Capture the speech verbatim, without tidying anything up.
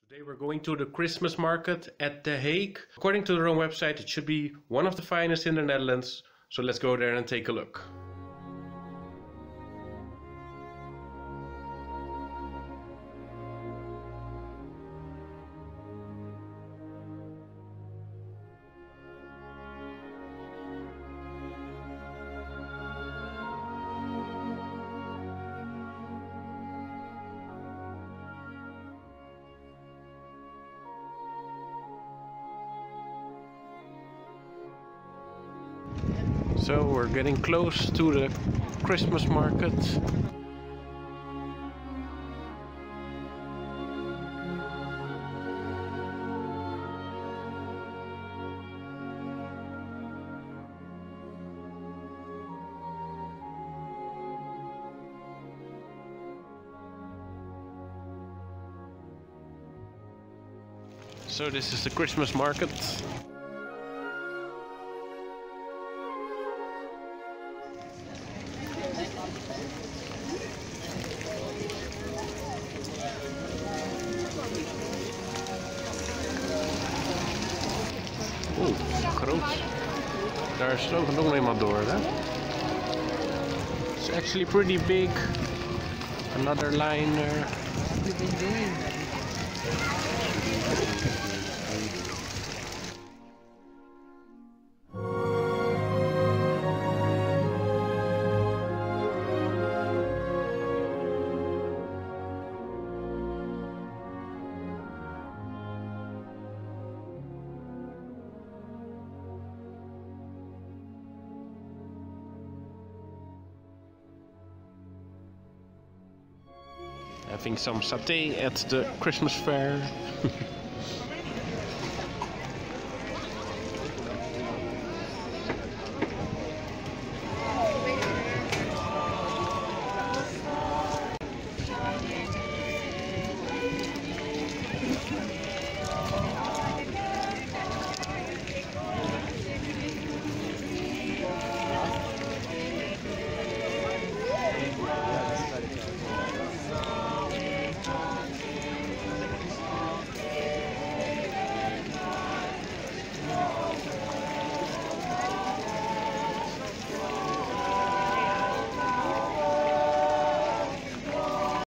Today we're going to the Christmas market at The Hague. According to their own website, it should be one of the finest in the Netherlands. So let's go there and take a look. So we're getting close to the Christmas market. So this is the Christmas market. Oeh, groot. Daar sloot nog iemand door, hè? It's actually pretty big. Another line there. What have you been doing? Having some satay at the Christmas fair.